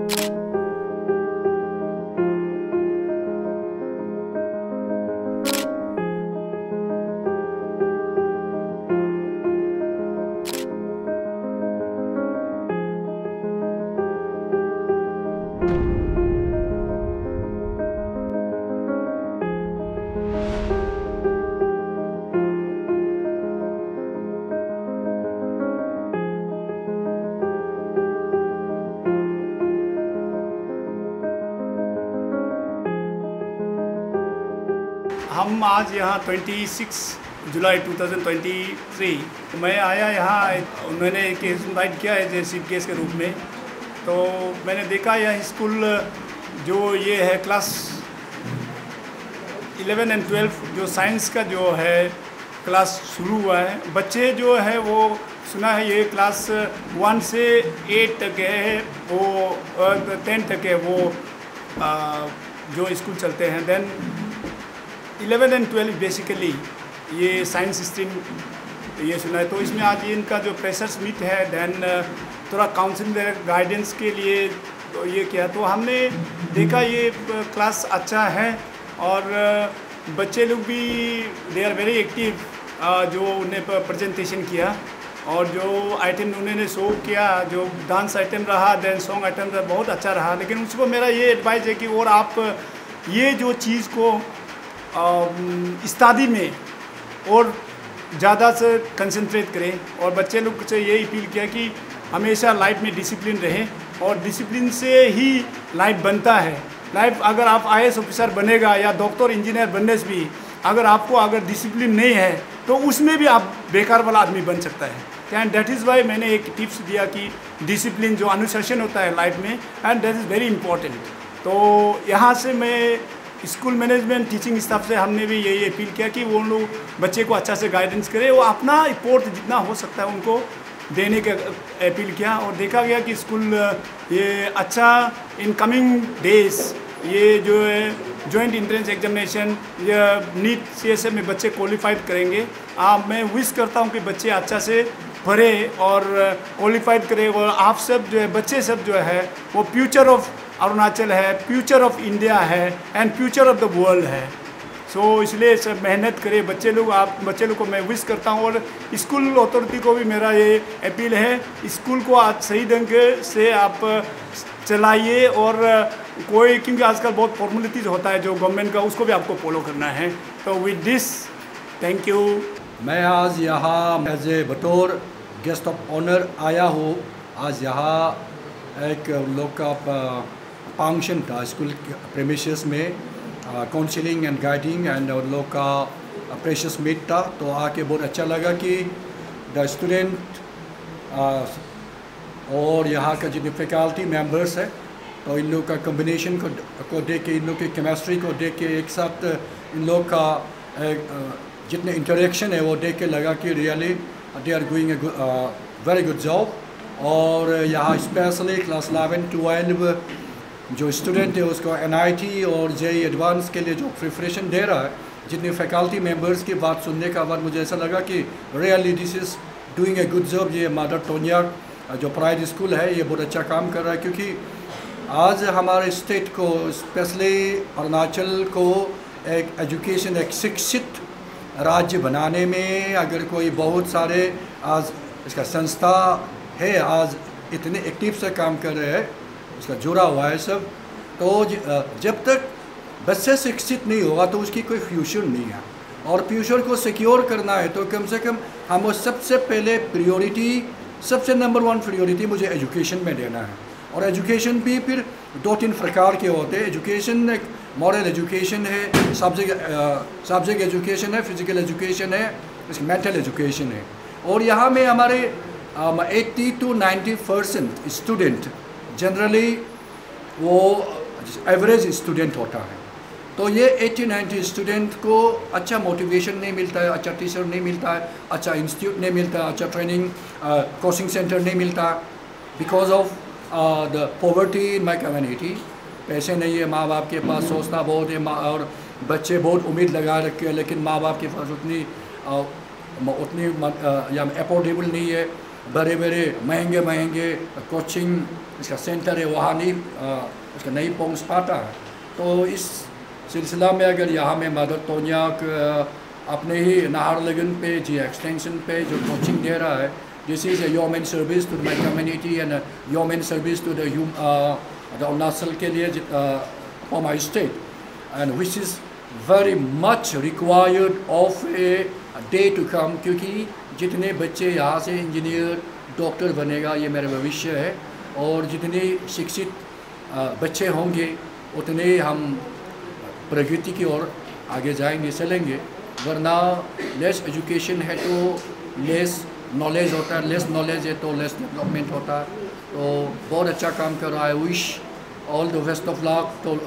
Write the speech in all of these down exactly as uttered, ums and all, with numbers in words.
हम आज यहाँ छब्बीस जुलाई दो हज़ार तेईस मैं आया यहाँ, उन्होंने केस इनवाइट किया है जैसे चीफ गेस्ट के रूप में। तो मैंने देखा यह स्कूल जो ये है क्लास इलेवन एंड ट्वेल्व जो साइंस का जो है क्लास शुरू हुआ है। बच्चे जो है वो सुना है ये क्लास वन से एट तक है, वो टेन तक है वो आ, जो स्कूल चलते हैं। Then eleven and twelve basically ये साइंस स्ट्रीम ये सुना है। तो इसमें आज ये इनका जो प्रेशर्स मीट है, देन थोड़ा काउंसलिंग गाइडेंस के लिए तो ये किया। तो हमने देखा ये क्लास अच्छा है और बच्चे लोग भी दे आर वेरी एक्टिव, जो उन्हें प्रेजेंटेशन किया और जो आइटम उन्होंने शो किया, जो डांस आइटम रहा, देन सॉन्ग आइटम रहा, बहुत अच्छा रहा। लेकिन उसको मेरा ये एडवाइस है कि और आप ये जो चीज़ को स्टडी में और ज़्यादा से कंसंट्रेट करें और बच्चे लोग से ये अपील किया कि हमेशा लाइफ में डिसिप्लिन रहे और डिसिप्लिन से ही लाइफ बनता है। लाइफ अगर आप आई ए एस ऑफिसर बनेगा या डॉक्टर इंजीनियर बनने से भी अगर आपको अगर डिसिप्लिन नहीं है तो उसमें भी आप बेकार वाला आदमी बन सकता है। एंड दैट इज़ वाई मैंने एक टिप्स दिया कि डिसिप्लिन जो अनुशासन होता है लाइफ में, and that is very important. तो यहाँ से मैं स्कूल मैनेजमेंट टीचिंग स्टाफ से हमने भी यही अपील किया कि वो लोग बच्चे को अच्छा से गाइडेंस करें, वो अपना रिपोर्ट जितना हो सकता है उनको देने का अपील किया। और देखा गया कि स्कूल ये अच्छा इन कमिंग डेज ये जो है जॉइंट एंट्रेंस एग्जामिनेशन या नीट सी एस एम में बच्चे क्वालिफाइड करेंगे। आप मैं विश करता हूँ कि बच्चे अच्छा से पढ़े और क्वालिफाइड करें और आप सब जो है बच्चे सब जो है वो फ्यूचर ऑफ अरुणाचल है, फ्यूचर ऑफ इंडिया है and future of the world है। सो so, इसलिए सब मेहनत करें बच्चे लोग। आप बच्चे लोग को मैं विश करता हूँ और स्कूल अथॉरिटी को भी मेरा ये अपील है, स्कूल को आज सही ढंग से आप चलाइए और कोई, क्योंकि आजकल बहुत फॉर्मेलिटीज़ होता है जो गवर्नमेंट का, उसको भी आपको फॉलो करना है। तो विद दिस थैंक यू। मैं आज यहाँ एज ए बतौर गेस्ट ऑफ ऑनर आया हूँ। आज यहाँ एक लोग का फंक्शन था स्कूल प्रेमिसेस में, काउंसलिंग एंड गाइडिंग एंड उन लोग का प्रेशर्स मीट था। तो आके बहुत अच्छा लगा कि द स्टूडेंट और यहाँ का जितने फैकल्टी मेंबर्स है तो इन लोग का कम्बिनेशन को को देख के, इन लोग की केमिस्ट्री को देख के, एक साथ इन लोग का जितने इंटरेक्शन है वो देख के लगा कि really they are doing a very good job. और यहाँ स्पेशली क्लास इलेवन ट्वेल्व जो स्टूडेंट है उसको एन आई टी और जे ई एडवांस के लिए जो प्रिपरेशन दे रहा है, जितने फैकल्टी मेंबर्स की बात सुनने का बाद मुझे ऐसा लगा कि really this is doing a good job. ये मदर टोन्याक जो प्राइवेट स्कूल है ये बहुत अच्छा काम कर रहा है, क्योंकि आज हमारे स्टेट को स्पेशली अरुणाचल को एक एजुकेशन, एक शिक्षित राज्य बनाने में अगर कोई बहुत सारे आज इसका संस्था है आज इतने एक्टिव से काम कर रहे हैं, उसका जुड़ा हुआ है सब। तो जब तक बच्चे शिक्षित नहीं होगा तो उसकी कोई फ्यूचर नहीं है, और फ्यूचर को सिक्योर करना है तो कम से कम हमें सबसे पहले प्रायोरिटी, सबसे नंबर वन प्रायोरिटी मुझे एजुकेशन में देना है। और एजुकेशन भी फिर दो तीन प्रकार के होते हैं। एजुकेशन एक मॉरल एजुकेशन है, सब्जेक्ट सब्जेक्ट एजुकेशन है, फिजिकल एजुकेशन है, मेंटल एजुकेशन है। और यहाँ में हमारे eighty to ninety percent student generally वो एवरेज स्टूडेंट होता है। तो ये एट्टी नाइन्टी स्टूडेंट को अच्छा मोटिवेशन नहीं मिलता है, अच्छा टीचर नहीं मिलता है, अच्छा इंस्टीट्यूट नहीं मिलता, अच्छा ट्रेनिंग कोचिंग सेंटर नहीं मिलता, because of the poverty in my community. पैसे नहीं है, माँ बाप के पास सोचना बहुत है, माँ और बच्चे बहुत उम्मीद लगा रखे हैं, लेकिन माँ बाप के पास उतनी uh, उतनी या अफोर्डेबल नहीं है। बड़े बड़े महंगे महंगे कोचिंग इसका सेंटर है वहाँ नहीं उसका नहीं पहुँच पाता। तो इस सिलसिला में अगर यहाँ में मदर तोन्याक अपने ही नाहरलगुन पे जी एक्सटेंशन पे जो कोचिंग दे रहा है, this is a yeoman service to my community and a yeoman service to the uh, the Arunachal के लिए uh, for my state, and which is very much required of a day to come, क्योंकि जितने बच्चे यहाँ से engineer doctor बनेगा ये मेरा भविष्य है, और जितने शिक्षित बच्चे होंगे उतने हम प्रगति की ओर आगे जाएंगे चलेंगे। वरना लेस एजुकेशन है तो लेस नॉलेज होता है, लेस नॉलेज है तो लेस डेवलपमेंट होता है। तो बहुत अच्छा काम कर रहा है। Wish all the best of luck to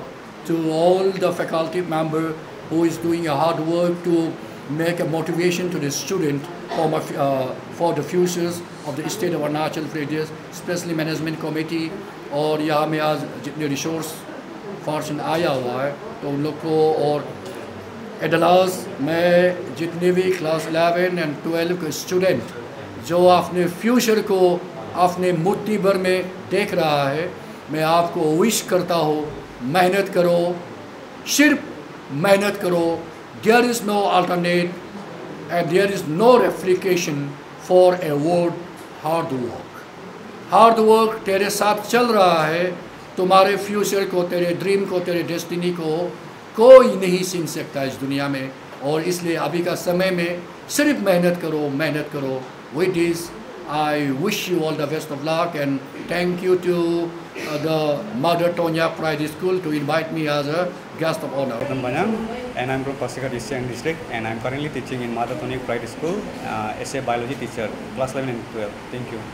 to all the faculty member who is doing a hard work to make a motivation to the student for, my, uh, for the futures of the state of Arunachal Pradesh, especially management committee। और यहाँ में आज जितने resource Fortune आया हुआ है तो उन लोग को, और एडलास में जितने भी क्लास इलेवन एंड ट्वेल्व के स्टूडेंट जो अपने फ्यूचर को अपने मुट्ठी भर में देख रहा है, मैं आपको विश करता हूँ मेहनत करो, सिर्फ मेहनत करो। There is no alternate and there is no replication for a word hard work. Hard work तेरे साथ चल रहा है, तुम्हारे फ्यूचर को, तेरे ड्रीम को, तेरे डेस्टिनी को कोई नहीं छीन सकता इस दुनिया में। और इसलिए अभी का समय में सिर्फ मेहनत करो, मेहनत करो। With this I wish you all the best of luck, and thank you to uh, the Mother Tonyak Private School to invite me as a guest of honor. And I'm from Pasighat East Siang District, and I'm currently teaching in Mother Tonyak Private School uh, as a biology teacher, class eleven and twelve. Thank you.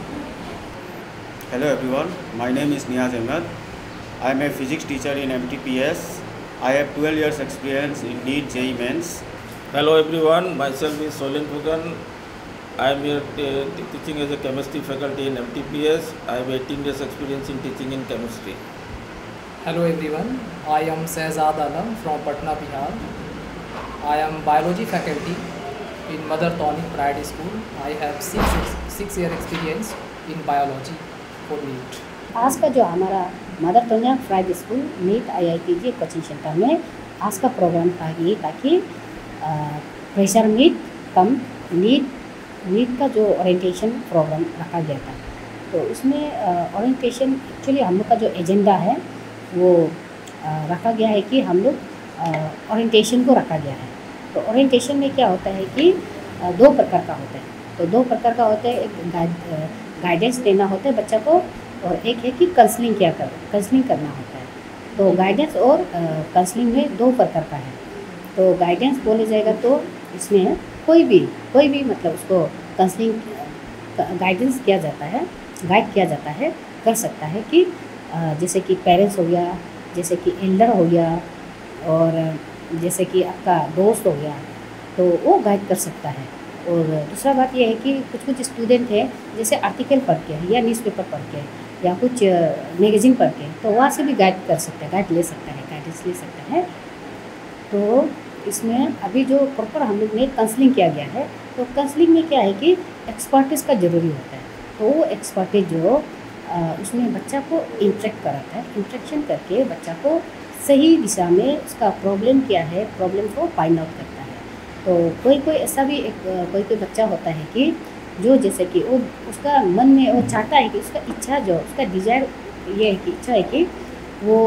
Hello everyone, my name is Niyaz Ahmed. I am a physics teacher in M T P S. I have twelve years experience in NEET J E E Mains. Hello everyone, myself is Solen Pugan. I am here uh, teaching as a chemistry faculty in M T P S. I have eighteen years experience in teaching in chemistry. Hello everyone, I am Shehzad Alam from Patna, Bihar. I am biology faculty in Mother Tonyak Private School. I have six, six year experience in biology for NEET. आज का जो हमारा mother Tonyak private school NEET I I T JEE coaching centre में आज का programme था ये ताकि freshers meet cum NEET NEET का जो ओरिएंटेशन प्रोग्राम रखा गया था। तो उसमें ओरिएंटेशन एक्चुअली हम लोग का जो एजेंडा है वो आ, रखा गया है कि हम लोग ओरिएंटेशन को रखा गया है। तो ओरिएंटेशन में क्या होता है कि आ, दो प्रकार का होता है। तो दो प्रकार का होता है, एक गाइड गाइडेंस देना होता है बच्चा को, और एक है कि काउंसलिंग क्या कर काउंसलिंग करना होता है। तो गाइडेंस और काउंसलिंग में दो प्रकार का है। तो गाइडेंस बोले जाएगा तो इसमें कोई भी कोई भी मतलब उसको काउंसलिंग गाइडेंस किया जाता है, गाइड किया जाता है, कर सकता है कि जैसे कि पेरेंट्स हो गया, जैसे कि एल्डर हो गया, और जैसे कि आपका दोस्त हो गया, तो वो गाइड कर सकता है। और दूसरा बात यह है कि कुछ कुछ स्टूडेंट है जैसे आर्टिकल पढ़ के या न्यूज़पेपर पढ़ के या कुछ मैगज़ीन पढ़ के, तो वहाँ से भी गाइड कर सकता है, गाइड ले सकता है, गाइडेंस ले सकता है। तो इसमें अभी जो प्रॉपर हम लोग ने काउंसलिंग किया गया है, तो काउंसलिंग में क्या है कि एक्सपर्टिस का ज़रूरी होता है। तो वो एक्सपर्टिस जो उसमें बच्चा को इंटरेक्ट कराता है, इंटरेक्शन करके बच्चा को सही दिशा में उसका प्रॉब्लम क्या है, प्रॉब्लम को फाइंड आउट करता है। तो कोई कोई ऐसा भी एक कोई कोई बच्चा होता है कि जो जैसे कि वो उसका मन में वो चाहता है कि उसका इच्छा जो उसका डिज़ायर ये है कि इच्छा है कि वो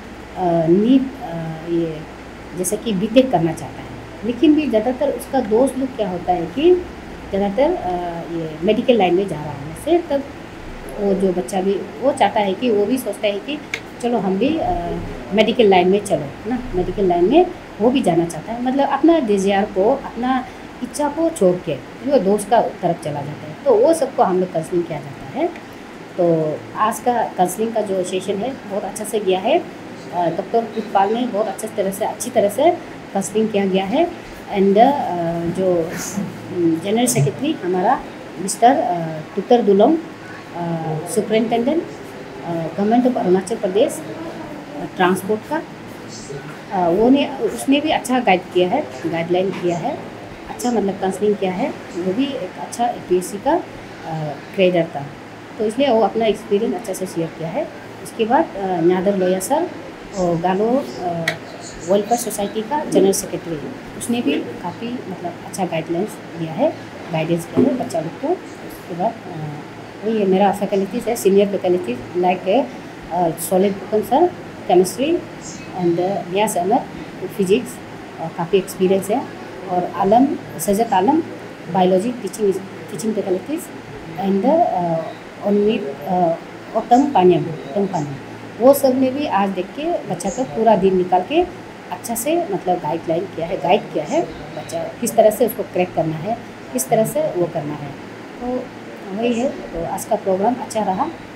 नीट ये जैसे कि बीटेक करना चाहता है, लेकिन भी ज़्यादातर उसका दोस्त लोग क्या होता है कि ज़्यादातर ये मेडिकल लाइन में जा रहा है से, तब वो जो बच्चा भी वो चाहता है कि वो भी सोचता है कि चलो हम भी मेडिकल लाइन में चलो ना, मेडिकल लाइन में वो भी जाना चाहता है। मतलब अपना डिज़ायर को, अपना इच्छा को छोड़ के वो दोस्त का तरफ चला जाता है। तो वो सबको हम लोग काउंसलिंग किया जाता है। तो आज का काउंसलिंग का जो सेशन है बहुत अच्छा से गया है। डॉक्टर पुष्पाल ने बहुत अच्छे तरह से अच्छी तरह से काउंसलिंग किया गया है। एंड जो जनरल सेक्रेटरी हमारा mister Tutar Dulong, superintendent government of Arunachal Pradesh transport का, वो ने उसने भी अच्छा गाइड किया है, गाइडलाइन किया है, अच्छा मतलब काउंसलिंग किया है। वो भी एक अच्छा ए पी एस सी का ट्रेडर था, तो इसलिए वो अपना एक्सपीरियंस अच्छे से शेयर किया है। उसके बाद नादर लोया सर और गालो वेलफेयर सोसाइटी का जनरल सेक्रेटरी, उसने भी काफ़ी मतलब अच्छा गाइडलाइंस दिया है, गाइडेंस किया है बच्चा लोग को। उसके बाद वही मेरा फैकल्टीज है, senior faculties like Solid Phukan sir chemistry and Niyaz Ahmed physics, काफ़ी एक्सपीरियंस है, और Alam Sajat Alam biology teaching teaching faculties and Onmeet Otam Paniyam Otam Paniyam, वो सब ने भी आज देख के बच्चा का पूरा दिन निकाल के अच्छा से मतलब गाइडलाइन किया है, गाइड किया है बच्चा किस तरह से उसको क्रैक करना है, किस तरह से वो करना है। तो वही है, तो आज का प्रोग्राम अच्छा रहा।